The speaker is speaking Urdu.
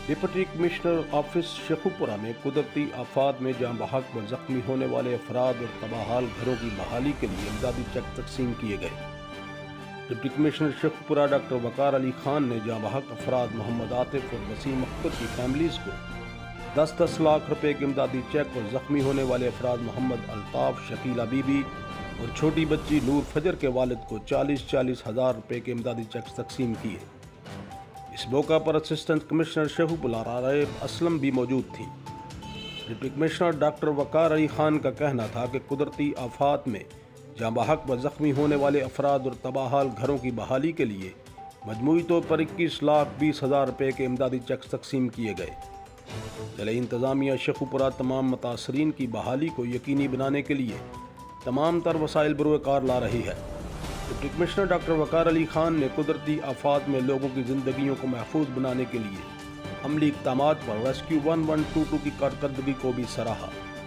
ڈپٹی کمشنر آفس شیخوپورہ میں قدرتی آفات میں جاں بحق و زخمی ہونے والے افراد اور تباہ گھروں کی بحالی کے لیے امدادی چیک تقسیم کیے گئے۔ Deputy commissioner Sheikhupura doctor Waqar Ali Khan نے جاں بحق افراد محمد عاطف اور وسیم اختر کی فیملیز کو 10-10 لاکھ روپے کے امدادی چیک اور زخمی ہونے والے افراد محمد الطاف، شکیلہ بی بی اور چھوٹی بچی نور فجر کے والد کو 40 ہزار روپے کے امدادی چیک تقسیم کیے۔ اس موقع پر اسسٹنٹ کمشنر شیخوپورہ راغب اسلم بھی موجود تھیں۔ Deputy commissioner doctor Waqar Ali Khan کا کہنا تھا کہ قدرتی آفات میں جاں بحق و زخمی ہونے والے افراد اور تباہ گھروں کی بحالی کے لیے مجموعی طور پر 21,20,000 روپے کے امدادی چیک تقسیم کیے گئے۔ ضلع انتظامیہ شیخوپورہ تمام متاثرین کی بحالی کو یقینی بنانے کے لیے تمام تر وسائل بروئے کار لا رہی ہے۔ Deputy commissioner doctor Waqar Ali Khan نے قدرتی آفات میں لوگوں کی زندگیوں کو محفوظ بنانے کے لیے عملی اقدامات پر ریسکیو 1122 کی کارکردگی کو بھی سراہا۔